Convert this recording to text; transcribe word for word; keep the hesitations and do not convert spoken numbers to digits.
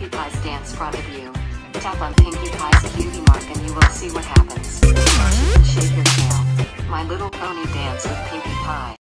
Pinkie Pie's dance front of you. Tap on Pinkie Pie's cutie mark and you will see what happens. Shake your tail. My Little Pony dance with Pinkie Pie.